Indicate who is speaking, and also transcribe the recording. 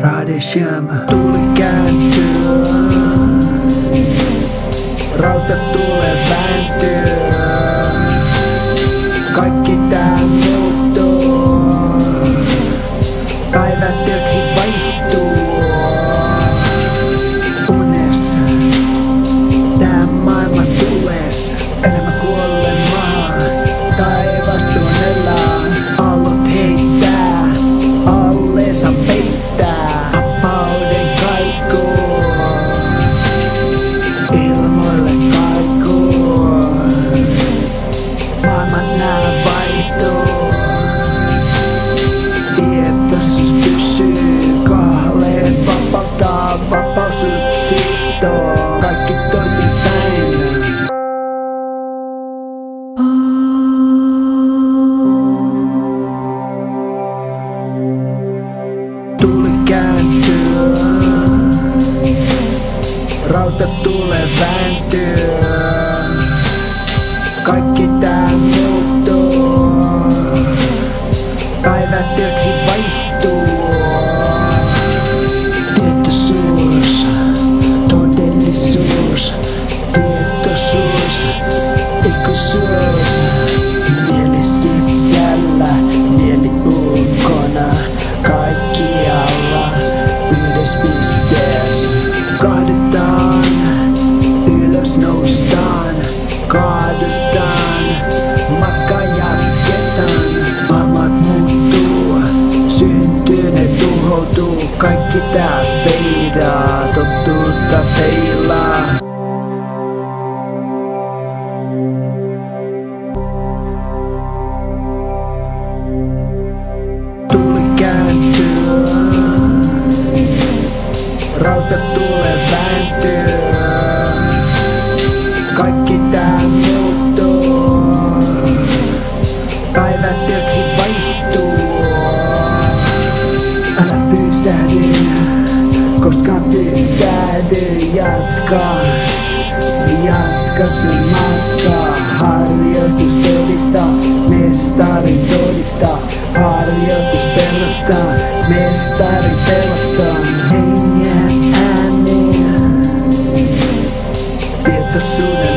Speaker 1: Radeshama tuli kääntyy, rauta tulee vääntyy, kaikki tää muuttuu, päivät yöksi vaihtuu. Unessa tää maailma tules, elämä kuolemaan, taivastuun elää, aallot heittää, alleensa peittää, vapauden kaikuu, ilmoille kaikuu, maailman nää vaihtuu, tietoisuus pysyy, kahleet vapauttaa, vapaus sitoo, kaikki toisinpäin. Tuli kääntyy, rauta tulee vääntyy, kaikki tää muuttuu, päivät yöksi vaihtuu. Tietoisuus, todellisuus, tietoisuus, ikuisuus, mieli sisällä, mieli ulkona, kaikkialla yhdessä pisteessä. Kaadutaan, ylös noustaan, kaadutaan, matka jatketaan. Maailmat muuttuu, syntyy ne tuhoutuu, kaikki tää feidaa, totuutta feilaa. Tuli kääntyy, rauta tulee vääntyy, kaikki tää muuttuu, päivät yöksi vaihtuu. Älä pysähdy, koskaan pysähdy, jatka sun matkaa. Harjoitus todistaa, mestari todistaa, harjoitus pelastaa, mestari pelastaa. Hengen ääni, tietoisuuden